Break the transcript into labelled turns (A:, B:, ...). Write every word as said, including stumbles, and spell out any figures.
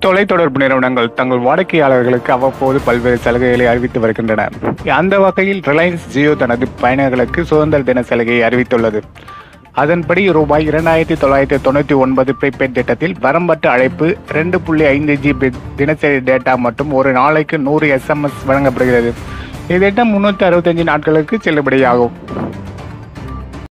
A: தொலைத்தொடர்பு நிறுவனங்கள் தங்கள் வாடிக்கையாளர்களுக்கு அவ்வப்போது பல்வேறு சலுகைகளை அறிவித்து வருகின்றன. அந்த வகையில் ரிலையன்ஸ் ஜியோ தனது பயனர்களுக்கு சுதந்திர தின சலுகையை அறிவித்துள்ளது. அதன்படி ரூபாய் இரண்டாயிரத்தி தொள்ளாயிரத்தி தொண்ணூற்றி ஒன்பது ப்ரீபெய்ட் திட்டத்தில் வரம்பற்ற அழைப்பு, ரெண்டு புள்ளி ஐந்து ஜிபி தினசரி டேட்டா மற்றும் ஒரு நாளைக்கு நூறு எஸ்எம்எஸ் வழங்கப்படுகிறது. இத்திட்டம் முன்னூற்றி அறுபத்தஞ்சு நாட்களுக்கு செல்லுபடியாகும்.